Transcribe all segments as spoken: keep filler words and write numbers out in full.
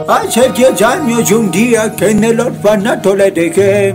Hace diez años y un día que en el orfanato le dejé.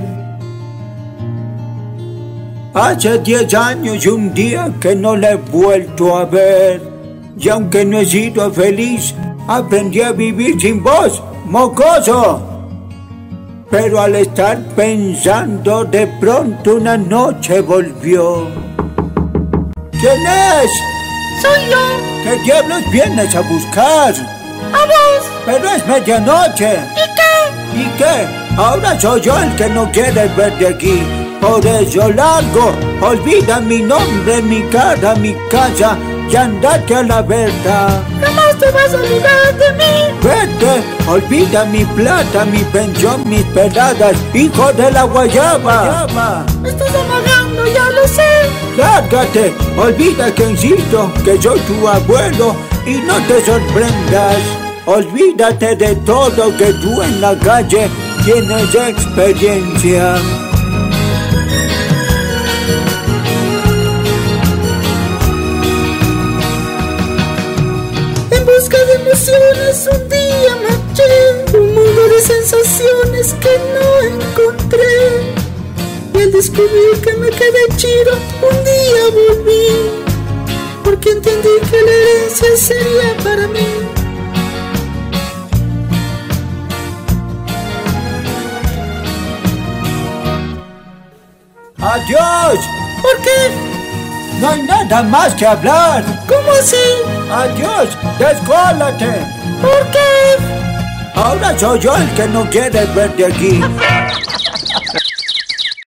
Hace diez años y un día que no le he vuelto a ver. Y aunque no he sido feliz, aprendí a vivir sin vos, mocoso. Pero al estar pensando, de pronto una noche volvió. ¿Quién es? Soy yo. ¿Qué diablos vienes a buscar? A vos. Pero es medianoche. ¿Y qué? ¿Y qué? Ahora soy yo el que no quiere ver de aquí. Por eso largo, olvida mi nombre, mi cara, mi casa y andate a la verdad. Jamás te vas a olvidar de mí. Vete, olvida mi plata, mi pensión, mis peladas, hijo de la guayaba. guayaba. Me estás amagando, ya lo sé. Lárgate, olvida que insisto que soy tu abuelo y no te sorprendas. Olvídate de todo, que tú en la calle tienes experiencia. En busca de emociones un día marché, un mundo de sensaciones que no encontré. Y al descubrir que me quedé chido, un día volví, porque entendí que la herencia sería para mí. ¡Adiós! ¿Por qué? No hay nada más que hablar. ¿Cómo así? ¡Adiós! ¡Descólate! ¿Por qué? Ahora soy yo el que no quiere ver de aquí.